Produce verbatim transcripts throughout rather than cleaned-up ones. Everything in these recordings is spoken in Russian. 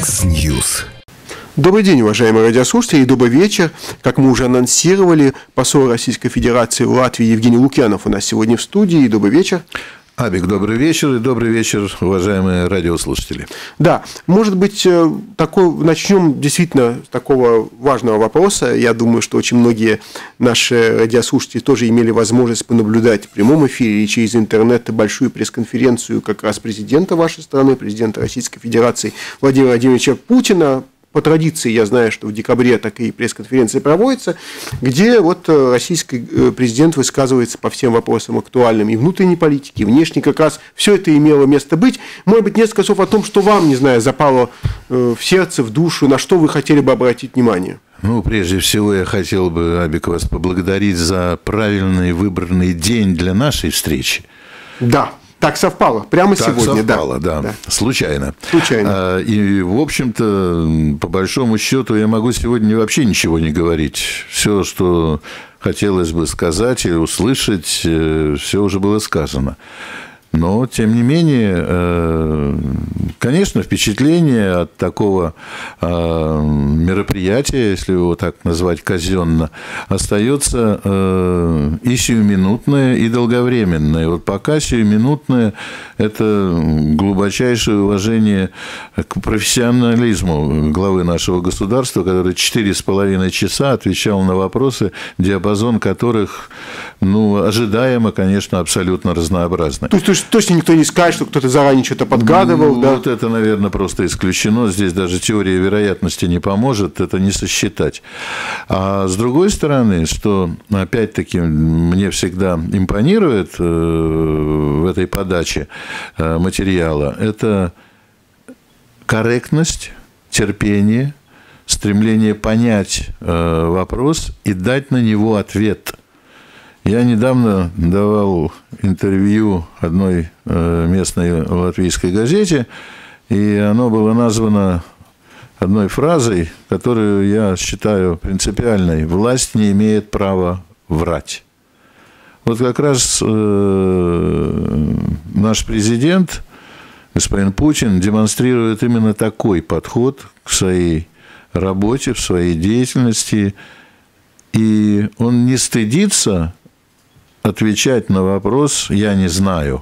Яндекс.Ньюс. Добрый день, уважаемые радиослушатели, и добрый вечер. Как мы уже анонсировали, посол Российской Федерации в Латвии Евгений Лукьянов у нас сегодня в студии. Добрый вечер. Абик, добрый вечер, и добрый вечер, уважаемые радиослушатели. Да, может быть, такой, начнем действительно с такого важного вопроса. Я думаю, что очень многие наши радиослушатели тоже имели возможность понаблюдать в прямом эфире и через интернет большую пресс-конференцию как раз президента вашей страны, президента Российской Федерации Владимира Владимировича Путина. По традиции, я знаю, что в декабре такие пресс-конференции проводятся, где вот российский президент высказывается по всем вопросам актуальным и внутренней политики, и внешней. Как раз все это имело место быть. Может быть, несколько слов о том, что вам, не знаю, запало в сердце, в душу, на что вы хотели бы обратить внимание. Ну, прежде всего, я хотел бы, Абик, вас поблагодарить за правильный выбранный день для нашей встречи. Да. Так совпало, прямо так сегодня, совпало, да. да, да, случайно. Случайно. И, в общем-то, по большому счету, я могу сегодня вообще ничего не говорить. Все, что хотелось бы сказать или услышать, все уже было сказано. Но, тем не менее, конечно, впечатление от такого мероприятия, если его так назвать казенно, остается и сиюминутное, и долговременное. И вот пока сиюминутное – это глубочайшее уважение к профессионализму главы нашего государства, который четыре с половиной часа отвечал на вопросы, диапазон которых, ну, ожидаемо, конечно, абсолютно разнообразный. То есть, точно никто не скажет, что кто-то заранее что-то подгадывал. Ну, да? Вот это, наверное, просто исключено. Здесь даже теория вероятности не поможет, это не сосчитать. А с другой стороны, что, опять-таки, мне всегда импонирует в этой подаче материала, это корректность, терпение, стремление понять вопрос и дать на него ответ. Я недавно давал интервью одной местной латвийской газете, и оно было названо одной фразой, которую я считаю принципиальной: «Власть не имеет права врать». Вот как раз наш президент, господин Путин, демонстрирует именно такой подход к своей работе, в своей деятельности, и он не стыдится отвечать на вопрос «я не знаю».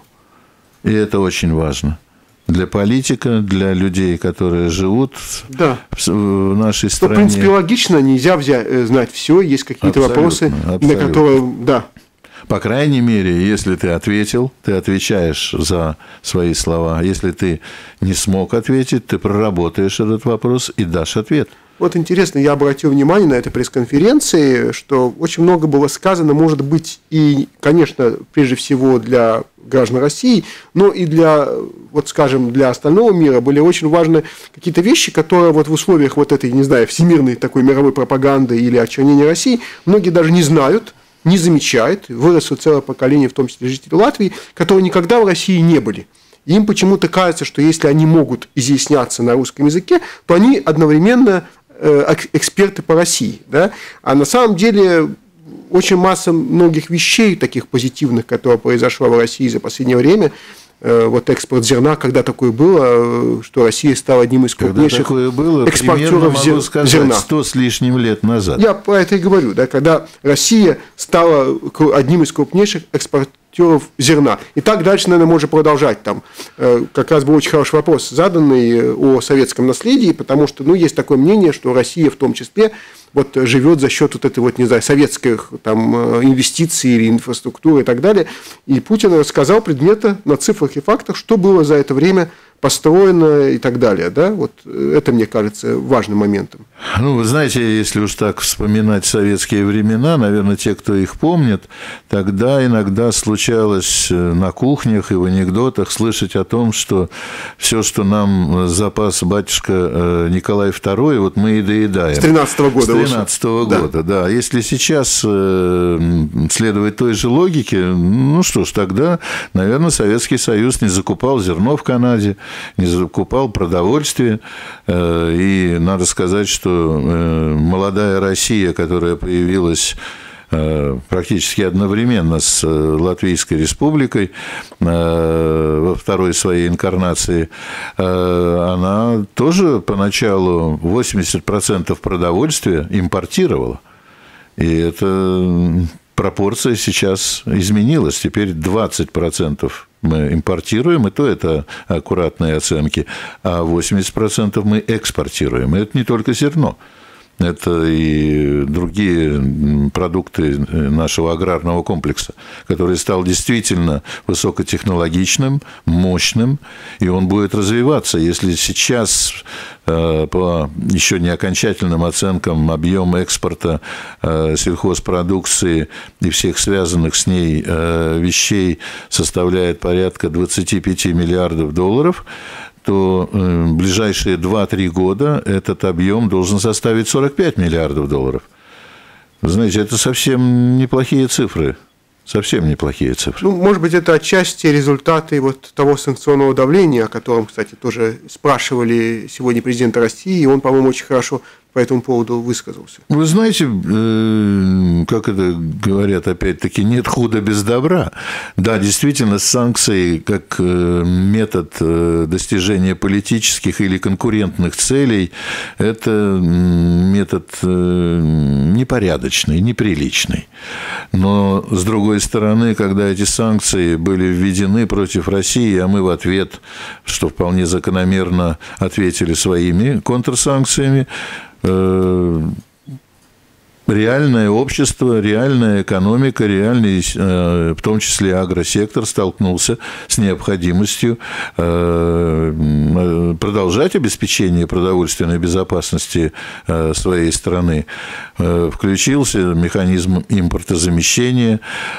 И это очень важно для политика, для людей, которые живут да. в нашей что, стране. В принципе, логично, нельзя взять, знать все, есть какие-то вопросы, абсолютно. На которые... Да. По крайней мере, если ты ответил, ты отвечаешь за свои слова. Если ты не смог ответить, ты проработаешь этот вопрос и дашь ответ. Вот интересно, я обратил внимание на этой пресс-конференции, что очень много было сказано, может быть, и, конечно, прежде всего для граждан России, но и для, вот скажем, для остального мира были очень важны какие-то вещи, которые вот в условиях вот этой, не знаю, всемирной такой мировой пропаганды или очернения России многие даже не знают, не замечают. Выросло целое поколение, в том числе жителей Латвии, которые никогда в России не были. Им почему-то кажется, что если они могут изъясняться на русском языке, то они одновременно эксперты по России. Да? А на самом деле очень масса многих вещей таких позитивных, которые произошло в России за последнее время. Вот экспорт зерна, когда такое было, что Россия стала одним из крупнейших было, экспортеров могу сказать, зерна. сто с лишним лет назад. Я про это и говорю, да, когда Россия стала одним из крупнейших экспортеров зерна. И так дальше, наверное, можно продолжать. Там как раз был очень хороший вопрос заданный о советском наследии, потому что, ну, есть такое мнение, что Россия в том числе вот живет за счет вот этой вот, не знаю, советских там инвестиций или инфраструктуры и так далее. И Путин рассказал предметно на цифрах и фактах, что было за это время построено и так далее. Да? Вот это, мне кажется, важным моментом. Ну, вы знаете, если уж так вспоминать советские времена, наверное, те, кто их помнит, тогда иногда случалось на кухнях и в анекдотах слышать о том, что все, что нам запас батюшка Николай второй, вот мы и доедаем. С тринадцатого года. С тринадцатого года, да. да. Если сейчас следовать той же логике, ну что ж, тогда, наверное, Советский Союз не закупал зерно в Канаде, не закупал продовольствие. И надо сказать, что молодая Россия, которая появилась практически одновременно с Латвийской Республикой во второй своей инкарнации, она тоже поначалу восемьдесят процентов продовольствия импортировала. И эта пропорция сейчас изменилась. Теперь двадцать процентов мы импортируем, и то это аккуратные оценки, а восемьдесят процентов мы экспортируем. И это не только зерно. Это и другие продукты нашего аграрного комплекса, который стал действительно высокотехнологичным, мощным, и он будет развиваться. Если сейчас по еще не окончательным оценкам объем экспорта сельхозпродукции и всех связанных с ней вещей составляет порядка двадцать пять миллиардов долларов, то в ближайшие два-три года этот объем должен составить сорок пять миллиардов долларов. Вы знаете, это совсем неплохие цифры. Совсем неплохие цифры. Ну, может быть, это отчасти результаты вот того санкционного давления, о котором, кстати, тоже спрашивали сегодня президента России, и он, по-моему, очень хорошо по этому поводу высказался. Вы знаете, как это говорят, опять-таки, нет худа без добра. Да, действительно, санкции как метод достижения политических или конкурентных целей – это метод непорядочный, неприличный. Но, с другой стороны, когда эти санкции были введены против России, а мы в ответ, что вполне закономерно, ответили своими контрсанкциями, реальное общество, реальная экономика, реальный, в том числе агросектор, столкнулся с необходимостью продолжать обеспечение продовольственной безопасности своей страны. Включился механизм импортозамещения,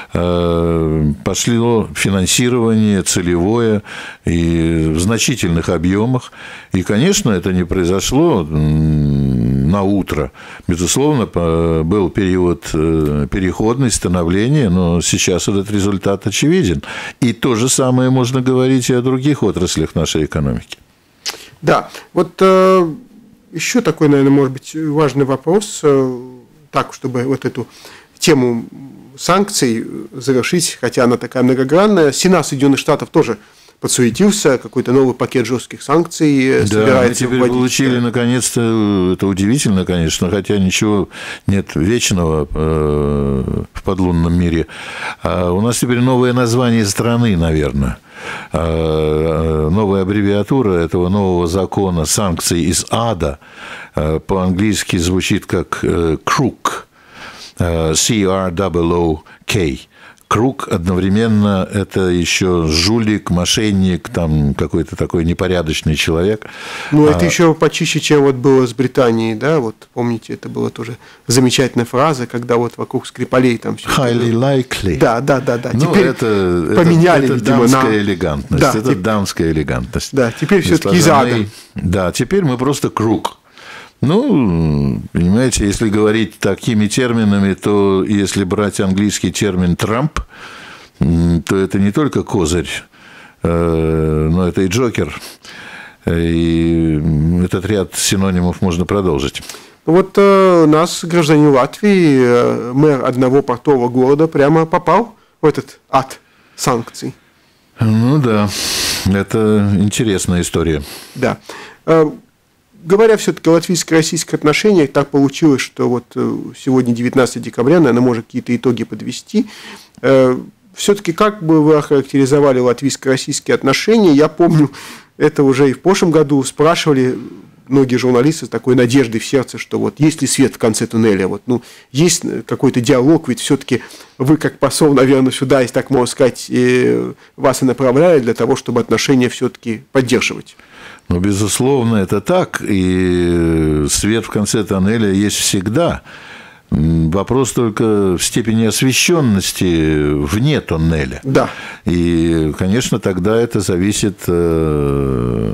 пошло финансирование целевое и в значительных объемах. И, конечно, это не произошло на утро. Безусловно, был период переходный, становления, но сейчас этот результат очевиден. И то же самое можно говорить и о других отраслях нашей экономики. Да, вот э, еще такой, наверное, может быть, важный вопрос, э, так, чтобы вот эту тему санкций завершить, хотя она такая многогранная. Сенат Соединенных Штатов тоже подсуетился, какой-то новый пакет жестких санкций да, собирается мы теперь вводить. Получили, наконец-то, это удивительно, конечно, хотя ничего нет вечного в подлунном мире. А у нас теперь новое название страны, наверное. Новая аббревиатура этого нового закона санкций из ада по-английски звучит как круг, си ар дабл о кей. Круг одновременно это еще жулик, мошенник, там какой-то такой непорядочный человек. Ну, это а... еще почище, чем вот было с Британией, да, вот помните, это была тоже замечательная фраза, когда вот вокруг Скрипалей там все. Highly likely. Да, да, да, да. Ну, теперь это, поменяли, это, это видимо, дамская на... элегантность. Да, это теп... дамская элегантность. Да, теперь все-таки из ада. Да, теперь мы просто круг. Ну, понимаете, если говорить такими терминами, то если брать английский термин «Трамп», то это не только козырь, но это и джокер. И этот ряд синонимов можно продолжить. Вот э, у нас гражданин Латвии, э, мэр одного портового города, прямо попал в этот ад санкций. Ну да, это интересная история. Да. Говоря все-таки о латвийско-российских отношениях, так получилось, что вот сегодня девятнадцатое декабря, наверное, можно какие-то итоги подвести. Все-таки как бы вы охарактеризовали латвийско-российские отношения? Я помню, это уже и в прошлом году спрашивали многие журналисты с такой надеждой в сердце, что вот есть ли свет в конце туннеля, вот, ну, есть какой-то диалог, ведь все-таки вы как посол, наверное, сюда, если так можно сказать, вас и направляют для того, чтобы отношения все-таки поддерживать. Ну, безусловно, это так, и свет в конце тоннеля есть всегда. Вопрос только в степени освещенности вне тоннеля. Да. И, конечно, тогда это зависит и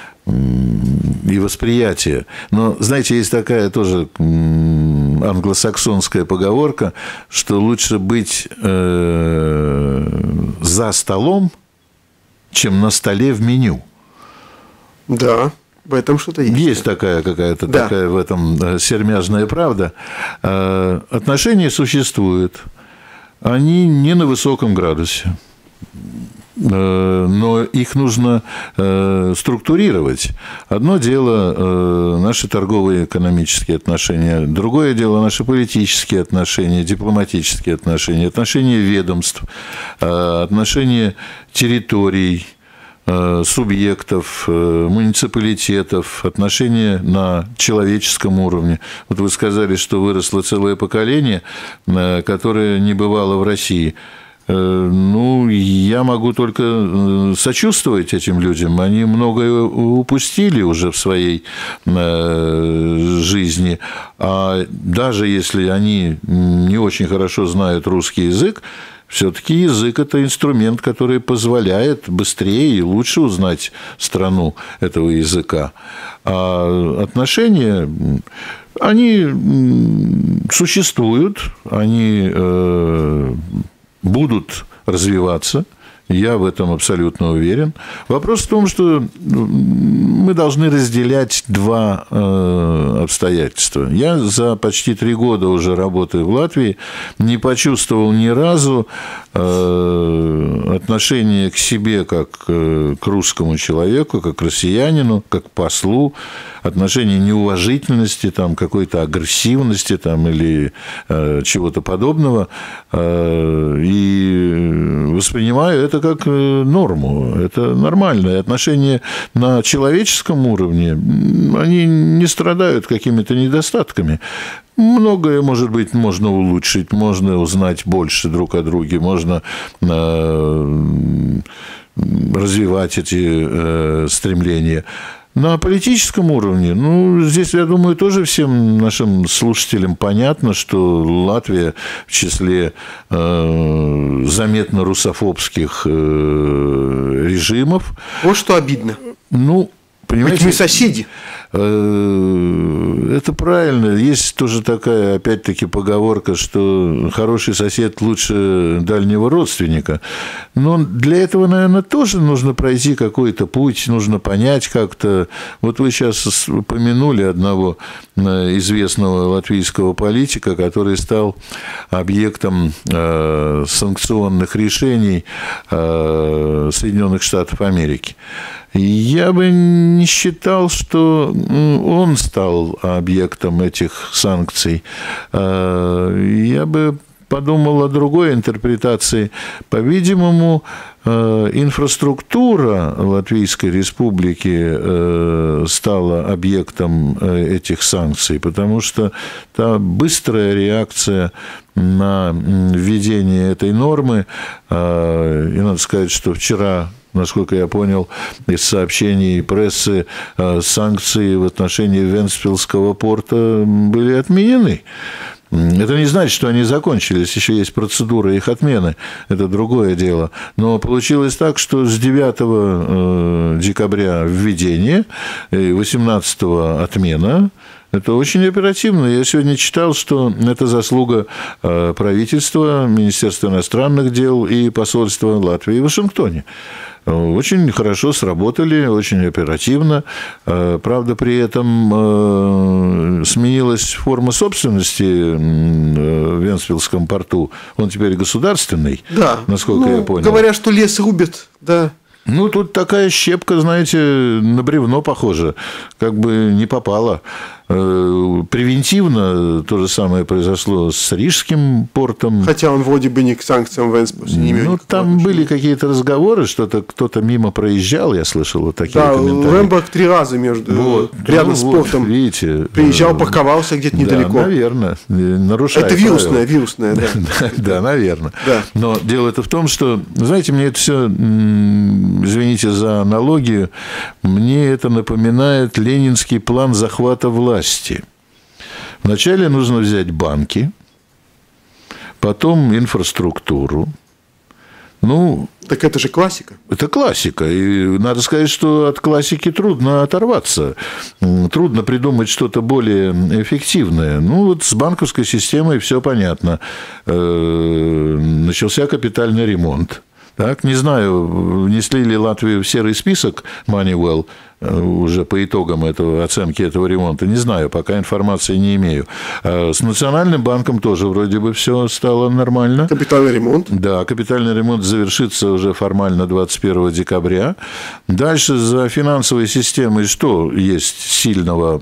восприятие. Но, знаете, есть такая тоже англосаксонская поговорка, что лучше быть за столом, чем на столе в меню. Да. В этом что-то есть. Есть такая какая-то да. такая в этом сермяжная правда. Отношения существуют. Они не на высоком градусе. Но их нужно структурировать. Одно дело наши торговые экономические отношения, другое дело наши политические отношения, дипломатические отношения, отношения ведомств, отношения территорий, субъектов, муниципалитетов, отношения на человеческом уровне. Вот вы сказали, что выросло целое поколение, которое не бывало в России. Ну, я могу только сочувствовать этим людям. Они многое упустили уже в своей жизни. А даже если они не очень хорошо знают русский язык, все-таки язык – это инструмент, который позволяет быстрее и лучше узнать страну этого языка. А отношения, они существуют, они будут развиваться. Я в этом абсолютно уверен. Вопрос в том, что мы должны разделять два э, обстоятельства. Я за почти три года уже работаю в Латвии, не почувствовал ни разу э, отношения к себе как э, к русскому человеку, как к россиянину, как к послу, отношения неуважительности, там, какой-то агрессивности там, или э, чего-то подобного. Э, и воспринимаю это как норму. Это нормальное отношение на человеческом уровне. Они не страдают какими-то недостатками. Многое, может быть, можно улучшить, можно узнать больше друг о друге, можно развивать эти стремления. На политическом уровне, ну, здесь, я думаю, тоже всем нашим слушателям понятно, что Латвия в числе э, заметно русофобских э, режимов. Вот что обидно. Ну, понимаете, ведь мы соседи. Это правильно. Есть тоже такая, опять-таки, поговорка, что хороший сосед лучше дальнего родственника. Но для этого, наверное, тоже нужно пройти какой-то путь, нужно понять как-то. Вот вы сейчас упомянули одного известного латвийского политика, который стал объектом санкционных решений Соединенных Штатов Америки. Я бы не считал, что он стал объектом этих санкций. Я бы подумал о другой интерпретации. По-видимому, инфраструктура Латвийской Республики стала объектом этих санкций, потому что та быстрая реакция на введение этой нормы, и надо сказать, что вчера, насколько я понял из сообщений прессы, санкции в отношении Вентспилсского порта были отменены. Это не значит, что они закончились, еще есть процедура их отмены, это другое дело. Но получилось так, что с девятого декабря введение, восемнадцатого отмена. Это очень оперативно. Я сегодня читал, что это заслуга правительства, Министерства иностранных дел и посольства Латвии в Вашингтоне. Очень хорошо сработали, очень оперативно. Правда, при этом сменилась форма собственности в Вентспилсском порту. Он теперь государственный, да, насколько ну, я понял. Говорят, что лес рубят, да. Ну, тут такая щепка, знаете, на бревно похожа, как бы не попала. Превентивно то же самое произошло с Рижским портом. Хотя он вроде бы не к санкциям Вентспилса не имел. Ну, там отношения. Были какие-то разговоры, что-то кто-то мимо проезжал, я слышал вот такие да, комментарии. Рэмберг три раза между, вот, рядом ну, с портом вот, видите, приезжал, парковался где-то да, недалеко. Наверное, нарушая это вирусное, вирусное, да. да, да, наверное. Да. Но дело это в том, что, знаете, мне это все, извините за аналогию, мне это напоминает ленинский план захвата власти. Вначале нужно взять банки, потом инфраструктуру. Ну, так это же классика. Это классика. И надо сказать, что от классики трудно оторваться. Трудно придумать что-то более эффективное. Ну, вот с банковской системой все понятно. Начался капитальный ремонт. Так, не знаю, внесли ли Латвию в серый список Moneywell. уже по итогам этого, оценки этого ремонта, не знаю, пока информации не имею. С Национальным банком тоже вроде бы все стало нормально. Капитальный ремонт? Да, капитальный ремонт завершится уже формально двадцать первого декабря. Дальше за финансовой системой что есть сильного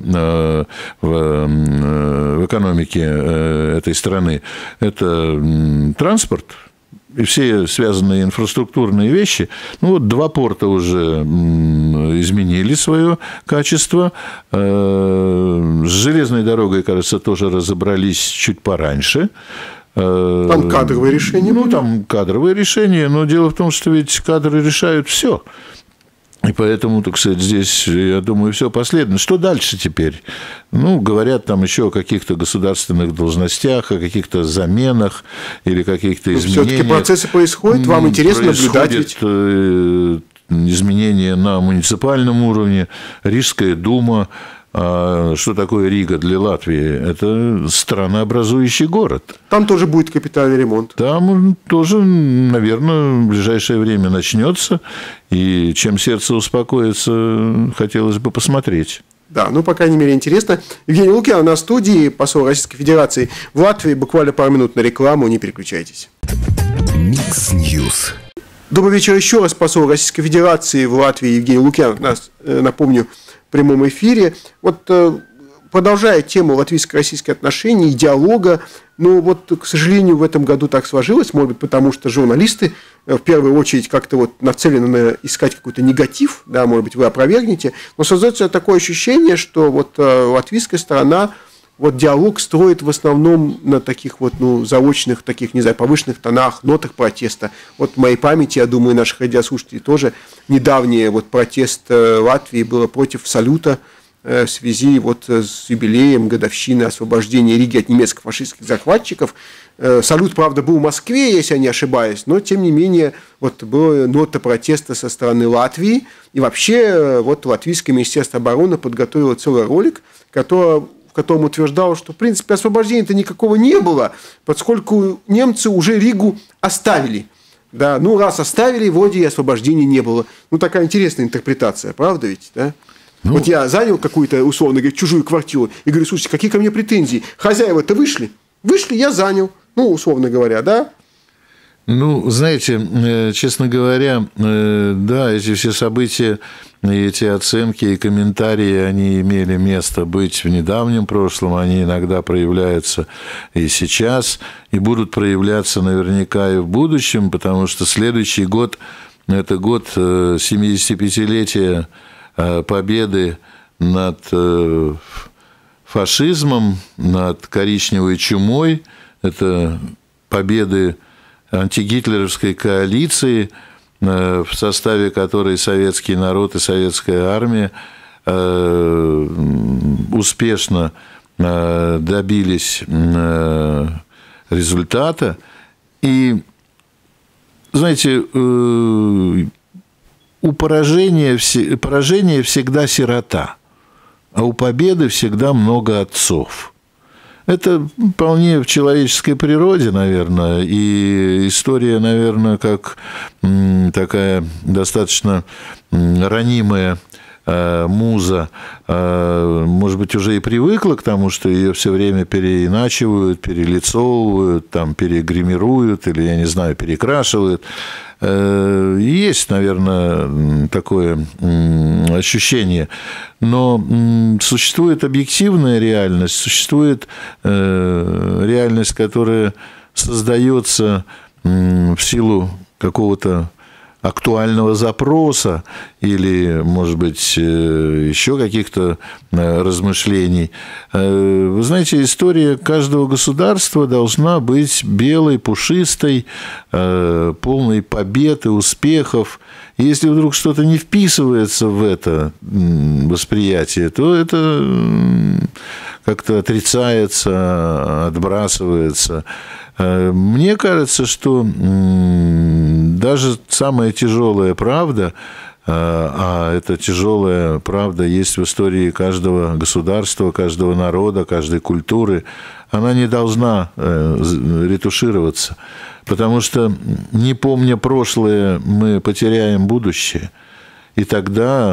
в экономике этой страны? Это транспорт и все связанные инфраструктурные вещи. Ну, вот два порта уже изменили свое качество. С железной дорогой, кажется, тоже разобрались чуть пораньше. Там кадровые решения? Ну, там кадровые решения, но дело в том, что ведь кадры решают все. И поэтому, так сказать, здесь, я думаю, все последовательно. Что дальше теперь? Ну, говорят там еще о каких-то государственных должностях, о каких-то заменах или каких-то изменениях. Все-таки процессы происходят, вам интересно наблюдать ведь? Изменения на муниципальном уровне, Рижская дума. А что такое Рига для Латвии? Это странообразующий город. Там тоже будет капитальный ремонт. Там тоже, наверное, в ближайшее время начнется. И чем сердце успокоится, хотелось бы посмотреть. Да, ну, по крайней мере, интересно. Евгений Лукьян на студии, посол Российской Федерации в Латвии. Буквально пару минут на рекламу, не переключайтесь. Микс Ньюс. Добрый вечер еще раз, посол Российской Федерации в Латвии Евгений Лукьян. Нас, напомню, в прямом эфире. Вот продолжая тему латвийско-российских отношений, диалога, ну вот, к сожалению, в этом году так сложилось, может быть, потому что журналисты в первую очередь как-то вот нацелены на искать какой-то негатив, да, может быть, вы опровергнете, но создается такое ощущение, что вот латвийская сторона вот диалог строит в основном на таких вот, ну, заочных, таких, не знаю, повышенных тонах, нотах протеста. Вот в моей памяти, я думаю, наших радиослушателей тоже, недавний вот протест Латвии было против салюта в связи вот с юбилеем годовщины освобождения Риги от немецко-фашистских захватчиков. Салют, правда, был в Москве, если я не ошибаюсь, но, тем не менее, вот была нота протеста со стороны Латвии. И вообще, вот Латвийское министерство обороны подготовило целый ролик, который... в котором утверждал, что, в принципе, освобождения-то никакого не было, поскольку немцы уже Ригу оставили. Да, ну, раз оставили, вроде и освобождения не было. Ну, такая интересная интерпретация, правда ведь, да? Ну, вот я занял какую-то, условно говоря, чужую квартиру и говорю, слушайте, какие ко мне претензии? Хозяева-то вышли? Вышли, я занял. Ну, условно говоря, да? Ну, знаете, честно говоря, да, эти все события, эти оценки и комментарии, они имели место быть в недавнем прошлом, они иногда проявляются и сейчас, и будут проявляться наверняка и в будущем, потому что следующий год – это год семидесятипятилетия победы над фашизмом, над коричневой чумой, это победы антигитлеровской коалиции, в составе которой советский народ и советская армия успешно добились результата. И, знаете, у поражения, поражения всегда сирота, а у победы всегда много отцов. Это вполне в человеческой природе, наверное, и история, наверное, как такая достаточно ранимая муза, может быть, уже и привыкла к тому, что ее все время переиначивают, перелицовывают, там, перегримируют или, я не знаю, перекрашивают. Есть, наверное, такое ощущение, но существует объективная реальность, существует реальность, которая создается в силу какого-то актуального запроса или, может быть, еще каких-то размышлений. Вы знаете, история каждого государства должна быть белой, пушистой, полной побед и успехов. И если вдруг что-то не вписывается в это восприятие, то это как-то отрицается, отбрасывается. Мне кажется, что даже самая тяжелая правда, а эта тяжелая правда есть в истории каждого государства, каждого народа, каждой культуры, она не должна ретушироваться, потому что, не помня прошлое, мы потеряем будущее. И тогда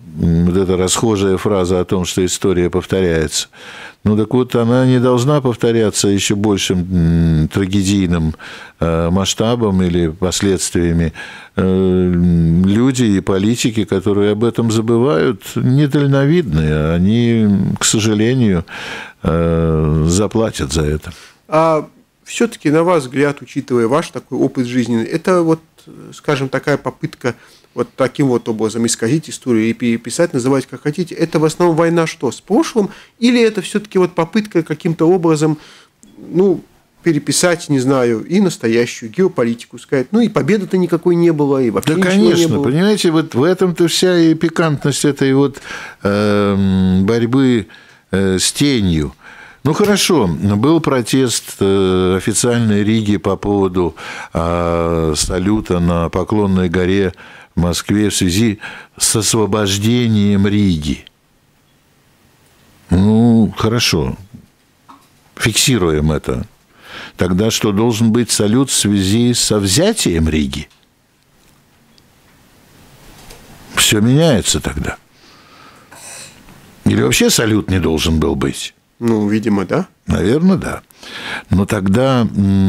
вот эта расхожая фраза о том, что история повторяется. Ну, так вот, она не должна повторяться еще большим трагедийным масштабом или последствиями. Люди и политики, которые об этом забывают, недальновидные. Они, к сожалению, заплатят за это. А все-таки, на ваш взгляд, учитывая ваш такой опыт жизненный, это вот, скажем, такая попытка вот таким вот образом исказить историю и переписать, называть как хотите, это в основном война что, с прошлым? Или это все-таки вот попытка каким-то образом, ну, переписать, не знаю, и настоящую геополитику, сказать, ну, и победы-то никакой не было, и вообще да, ничего конечно, не было. Понимаете, вот в этом-то вся и пикантность этой вот э, борьбы э, с тенью. Ну, хорошо, был протест официальной Риги по поводу э, салюта на Поклонной горе в Москве в связи с освобождением Риги. Ну, хорошо, фиксируем это. Тогда что, должен быть салют в связи со взятием Риги? Все меняется тогда. Или вообще салют не должен был быть? Ну, видимо, да. Наверное, да. Но тогда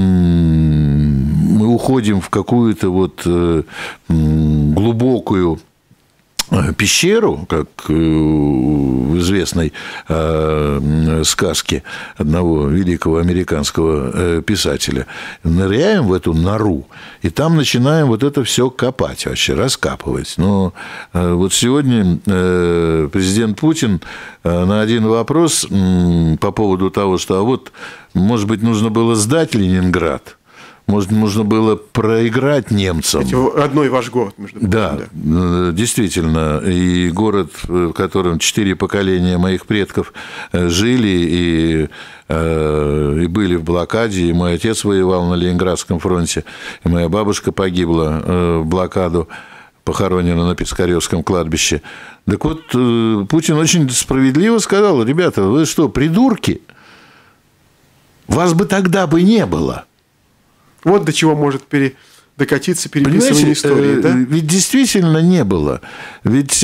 мы уходим в какую-то вот глубокую пещеру, как в известной сказке одного великого американского писателя, ныряем в эту нору, и там начинаем вот это все копать вообще, раскапывать. Но вот сегодня президент Путин на один вопрос по поводу того, что а вот, может быть, нужно было сдать Ленинград, может, нужно было проиграть немцам. Это родной ваш город, между прочим. Да, да, действительно. И город, в котором четыре поколения моих предков жили и, и были в блокаде. И мой отец воевал на Ленинградском фронте, и моя бабушка погибла в блокаду, похоронена на Пискаревском кладбище. Так вот, Путин очень справедливо сказал: ребята, вы что, придурки? Вас бы тогда бы не было. Вот до чего может пере... докатиться переписывание истории, да? Ведь действительно не было. Ведь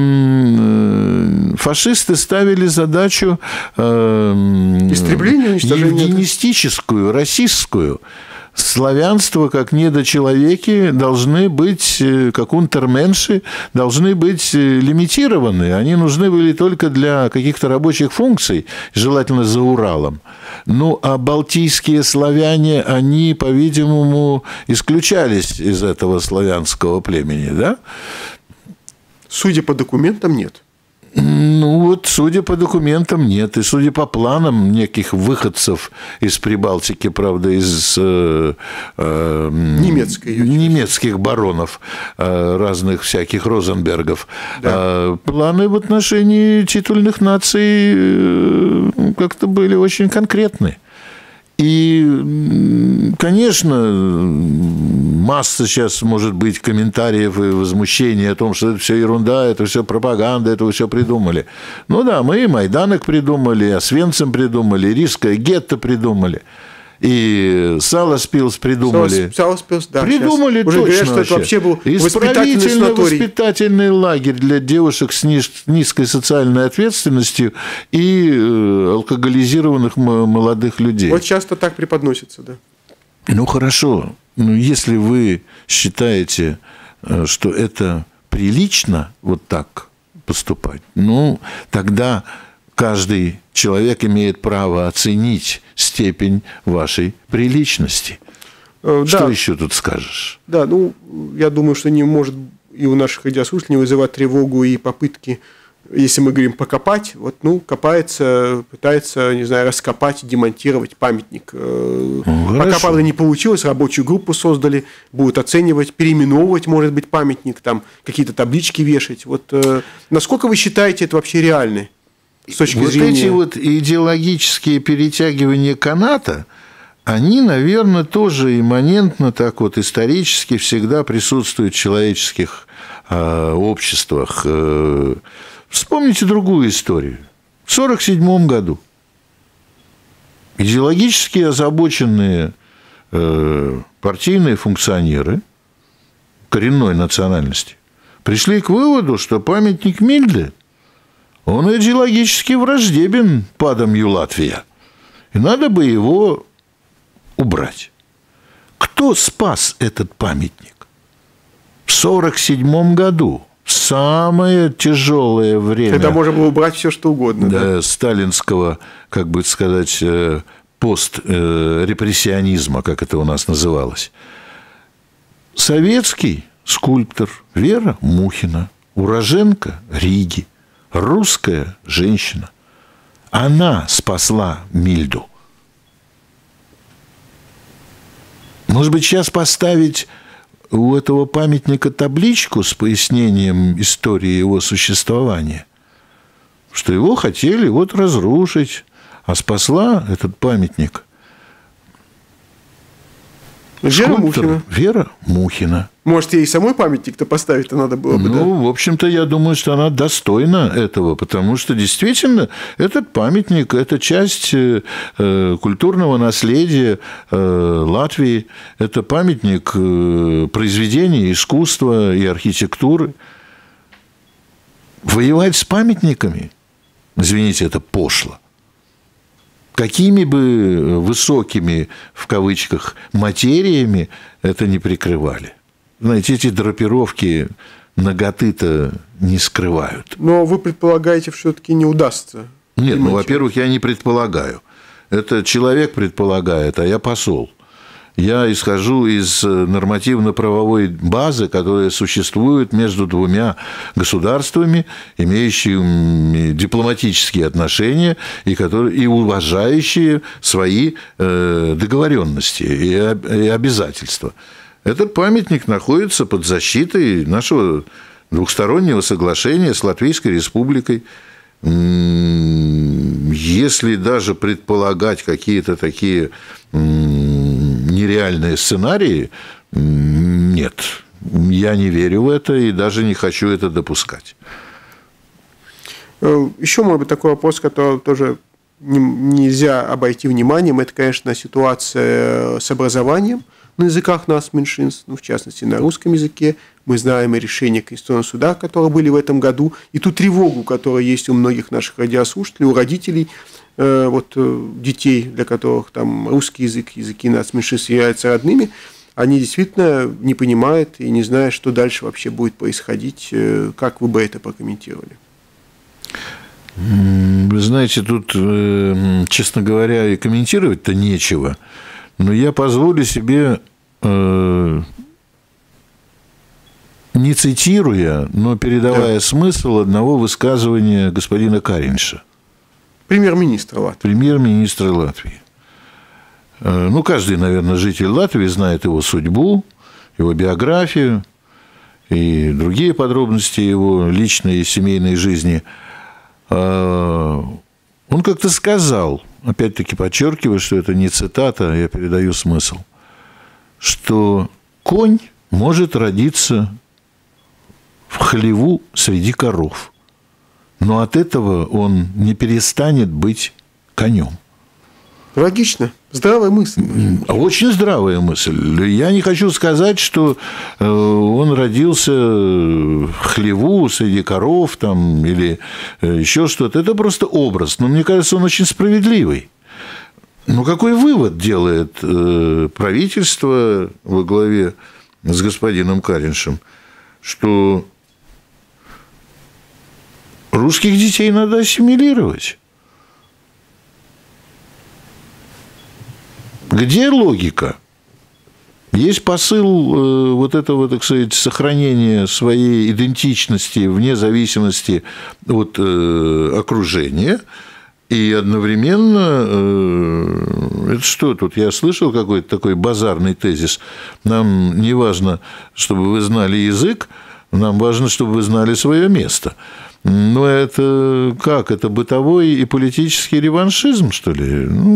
э, фашисты ставили задачу э, истребления, уничтожения, евгенистическую, расистскую. Славянство, как недочеловеки, должны быть, как унтерменши, должны быть лимитированы. Они нужны были только для каких-то рабочих функций, желательно за Уралом. Ну, а балтийские славяне, они, по-видимому, исключались из этого славянского племени, да? Судя по документам, нет. Ну, вот, судя по документам, нет. И судя по планам неких выходцев из Прибалтики, правда, из э, э, Немецкой, немецких баронов, э, разных всяких Розенбергов, да. э, планы в отношении титульных наций э, как-то были очень конкретны. И, конечно, масса сейчас может быть комментариев и возмущений о том, что это все ерунда, это все пропаганда, это вы все придумали. Ну да, мы и Майданок придумали, и Освенцим придумали, и Рижское гетто придумали, и Саласпилс придумали. Саласпилс, да. Придумали точно. Уже говорят, что это вообще был исправительно-воспитательный лагерь для девушек с низкой социальной ответственностью и алкоголизированных молодых людей. Вот часто так преподносится, да. Ну, хорошо. Ну, если вы считаете, что это прилично вот так поступать, ну, тогда каждый человек имеет право оценить степень вашей приличности. Да. Что еще тут скажешь? Да, ну, я думаю, что не может и у наших радиослушателей вызывать тревогу и попытки, если мы говорим покопать, вот, ну, копается, пытается, не знаю, раскопать, демонтировать памятник. Ну, пока, правда, не получилось, рабочую группу создали, будут оценивать, переименовывать, может быть, памятник, там, какие-то таблички вешать. Вот, насколько вы считаете это вообще реально? С точки вот зрения... эти вот идеологические перетягивания каната, они, наверное, тоже имманентно, так вот исторически всегда присутствуют в человеческих э, обществах. Э, вспомните другую историю. В сорок седьмом году идеологически озабоченные э, партийные функционеры коренной национальности пришли к выводу, что памятник Мильде, он идеологически враждебен падамью Латвия. И надо бы его убрать. Кто спас этот памятник? В сорок седьмом году, в самое тяжелое время. Когда можно было убрать все, что угодно. Да, да? сталинского, как бы сказать, пострепрессионизма, как это у нас называлось. Советский скульптор Вера Мухина, уроженка Риги, русская женщина. Она спасла Мильду. Может быть, сейчас поставить у этого памятника табличку с пояснением истории его существования, что его хотели вот разрушить, а спасла этот памятник Вера Мухина. Вера Мухина. Может, ей самой памятник-то поставить-то надо было бы, ну, да? в общем-то, я думаю, что она достойна этого, потому что, действительно, этот памятник – это часть э, культурного наследия э, Латвии, это памятник э, произведения искусства и архитектуры. Воевать с памятниками, извините, это пошло. Какими бы высокими, в кавычках, материями это не прикрывали. Знаете, эти драпировки наготы-то не скрывают. Но вы предполагаете, все-таки не удастся? Нет, ну, во-первых, я не предполагаю. Это человек предполагает, а я посол. Я исхожу из нормативно-правовой базы, которая существует между двумя государствами, имеющими дипломатические отношения и, которые, и уважающие свои э, договоренности и, и обязательства. Этот памятник находится под защитой нашего двухстороннего соглашения с Латвийской Республикой. Если даже предполагать какие-то такие нереальные сценарии, нет, я не верю в это и даже не хочу это допускать. Еще, может быть, такой вопрос, который тоже нельзя обойти вниманием, это, конечно, ситуация с образованием на языках нас меньшинств, ну, в частности, на русском языке. Мы знаем и решения Конституционного суда, которые были в этом году, и ту тревогу, которая есть у многих наших радиослушателей, у родителей, э, вот, детей, для которых там русский язык, языки нацменьшинств являются родными, они действительно не понимают и не знают, что дальше вообще будет происходить. Как вы бы это прокомментировали? Вы знаете, тут, честно говоря, и комментировать-то нечего, но я позволю себе, не цитируя, но передавая да. смысл одного высказывания господина Каринша. Премьер-министра Латвии. Премьер-министра Латвии. Ну, каждый, наверное, житель Латвии знает его судьбу, его биографию и другие подробности его личной и семейной жизни. Он как-то сказал, опять-таки подчеркиваю, что это не цитата, я передаю смысл, что конь может родиться в хлеву среди коров, но от этого он не перестанет быть конем. Логично. Здравая мысль. Очень здравая мысль. Я не хочу сказать, что он родился в хлеву среди коров там, или еще что-то. Это просто образ. Но мне кажется, он очень справедливый. Но какой вывод делает правительство во главе с господином Кариншем? Что русских детей надо ассимилировать. Где логика? Есть посыл э, вот этого, так сказать, сохранения своей идентичности вне зависимости от э, окружения, и одновременно, э, это что тут, я слышал какой-то такой базарный тезис, нам не важно, чтобы вы знали язык, нам важно, чтобы вы знали свое место. Но это как? Это бытовой и политический реваншизм, что ли? Ну,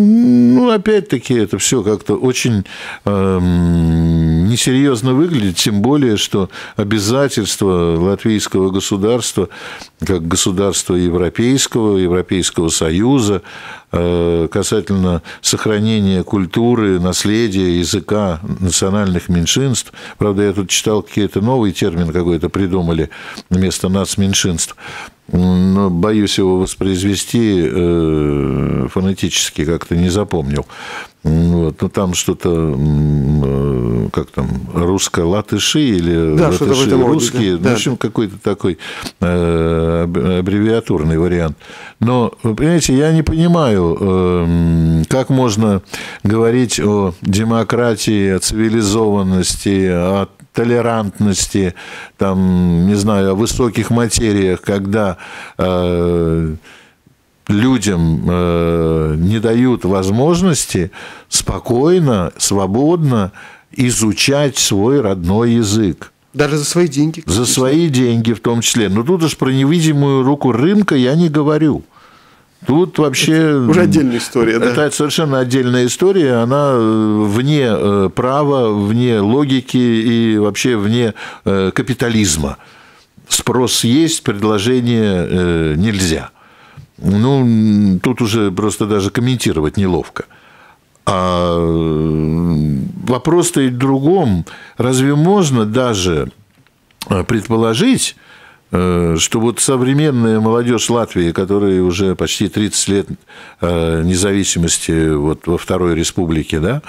Ну, опять-таки, это все как-то очень э, несерьезно выглядит, тем более, что обязательства латвийского государства, как государства Европейского, Европейского Союза, э, касательно сохранения культуры, наследия, языка национальных меньшинств. Правда, я тут читал, какие-то новый термин какой-то придумали вместо нацменьшинств. Но боюсь его воспроизвести э, фонетически, как-то не запомнил. Вот. Ну, там что-то, э, как там, русско-латыши или да, латыши русские, да. в общем, какой-то такой э, аббревиатурный вариант. Но, понимаете, я не понимаю, э, как можно говорить о демократии, о цивилизованности, о толерантности, там, не знаю, о высоких материях, когда э, людям э, не дают возможности спокойно, свободно изучать свой родной язык. Даже за свои деньги. За свои деньги в том числе. Но тут уж про невидимую руку рынка я не говорю. Тут вообще... Это уже отдельная история, да? Это совершенно отдельная история, она вне права, вне логики и вообще вне капитализма. Спрос есть, предложение нельзя. Ну, тут уже просто даже комментировать неловко. А вопрос стоит в другом. Разве можно даже предположить, что вот современная молодежь Латвии, которая уже почти тридцать лет независимости вот во Второй Республике, да,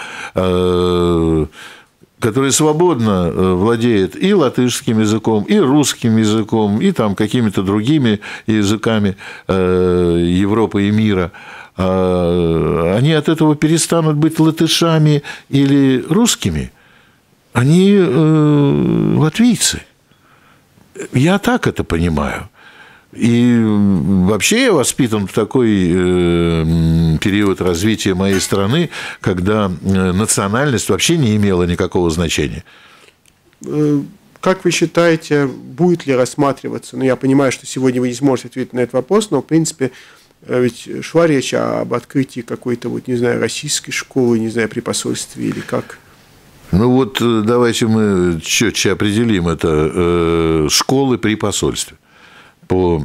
которая свободно владеет и латышским языком, и русским языком, и там какими-то другими языками Европы и мира, они от этого перестанут быть латышами или русскими? Они латвийцы. Я так это понимаю. И вообще я воспитан в такой период развития моей страны, когда национальность вообще не имела никакого значения. Как вы считаете, будет ли рассматриваться, ну, я понимаю, что сегодня вы не сможете ответить на этот вопрос, но, в принципе, ведь шла речь об открытии какой-то, вот, не знаю, российской школы, не знаю, при посольстве или как? Ну вот давайте мы четче определим это. Школы при посольстве по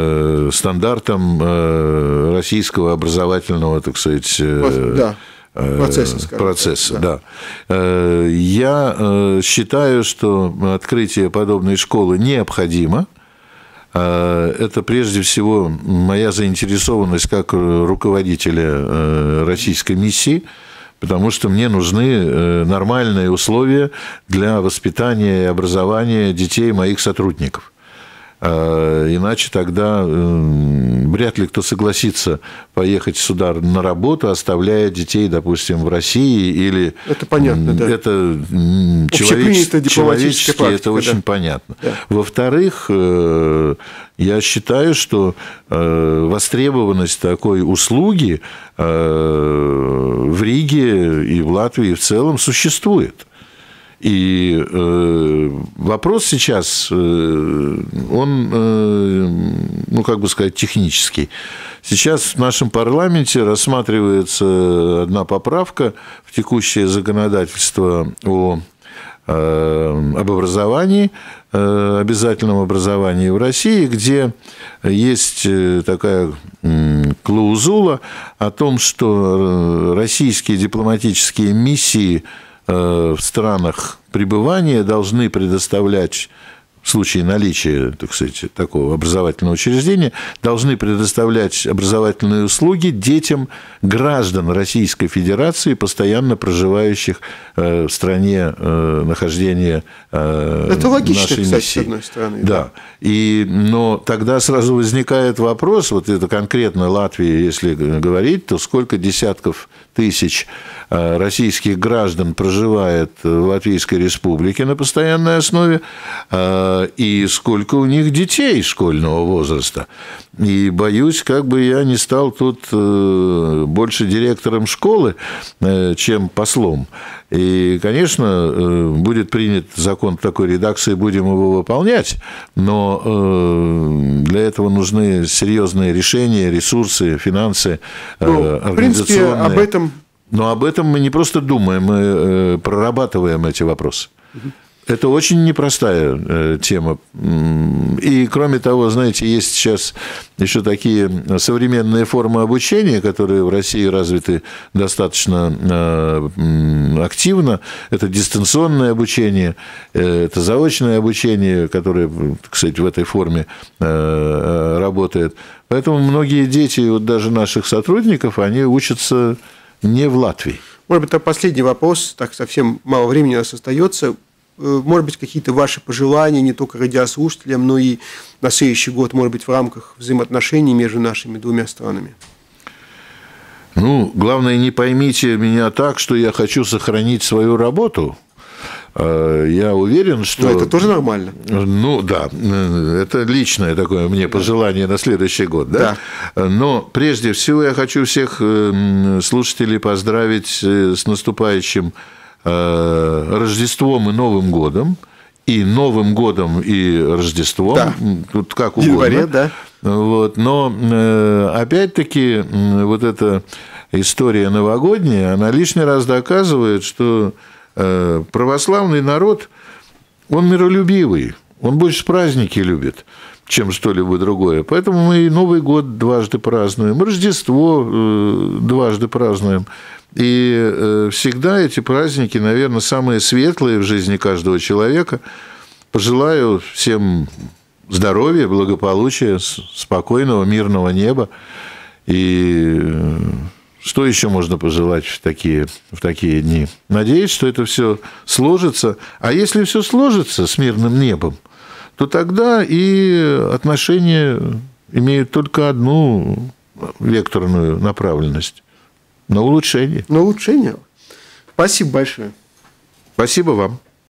стандартам российского образовательного, так сказать, да, процесса. процесса так, да. Да. Я считаю, что открытие подобной школы необходимо. Это прежде всего моя заинтересованность как руководителя российской миссии, потому что мне нужны нормальные условия для воспитания и образования детей моих сотрудников. Иначе тогда вряд ли кто согласится поехать сюда на работу, оставляя детей, допустим, в России или... Это понятно, да. Это человечески, человечески практика, это очень да. понятно. Да. Во-вторых, я считаю, что востребованность такой услуги в Риге и в Латвии в целом существует. И э, вопрос сейчас, э, он, э, ну, как бы сказать, технический. Сейчас в нашем парламенте рассматривается одна поправка в текущее законодательство о, э, об образовании, э, обязательном образовании в России, где есть такая клаузула о том, что российские дипломатические миссии в странах пребывания должны предоставлять, в случае наличия, так сказать, такого образовательного учреждения, должны предоставлять образовательные услуги детям граждан Российской Федерации, постоянно проживающих в стране нахождения Это логично, нашей кстати, миссии. с одной стороны. Да. Да. И, но тогда сразу возникает вопрос, вот это конкретно Латвия, если говорить, то сколько десятков тысяч российских граждан проживает в Латвийской Республике на постоянной основе, и сколько у них детей школьного возраста. И боюсь, как бы я не стал тут больше директором школы, чем послом. И, конечно, будет принят закон в такой редакции, будем его выполнять, но для этого нужны серьезные решения, ресурсы, финансы, ну, организационные. В принципе, об этом Но об этом мы не просто думаем, мы прорабатываем эти вопросы. Это очень непростая тема. И, кроме того, знаете, есть сейчас еще такие современные формы обучения, которые в России развиты достаточно активно. Это дистанционное обучение, это заочное обучение, которое, кстати, в этой форме работает. Поэтому многие дети, вот даже наших сотрудников, они учатся не в Латвии. Может быть, это последний вопрос, так совсем мало времени у нас остается. Может быть, какие-то ваши пожелания не только радиослушателям, но и на следующий год, может быть, в рамках взаимоотношений между нашими двумя странами? Ну, главное, не поймите меня так, что я хочу сохранить свою работу. Я уверен, что... Но это тоже нормально. Ну, да, это личное такое мне пожелание на следующий год, да? Да. Но прежде всего я хочу всех слушателей поздравить с наступающим Рождеством и Новым годом, и Новым годом, и Рождеством, да. Тут как угодно. В январе, да. Вот. Но, опять-таки, вот эта история новогодняя, она лишний раз доказывает, что православный народ, он миролюбивый, он больше праздники любит, чем что-либо другое. Поэтому мы и Новый год дважды празднуем, Рождество дважды празднуем. И всегда эти праздники, наверное, самые светлые в жизни каждого человека. Пожелаю всем здоровья, благополучия, спокойного, мирного неба. И что еще можно пожелать в такие, в такие дни? Надеюсь, что это все сложится. А если все сложится с мирным небом, то тогда и отношения имеют только одну векторную направленность. На улучшение. На улучшение. Спасибо большое. Спасибо вам.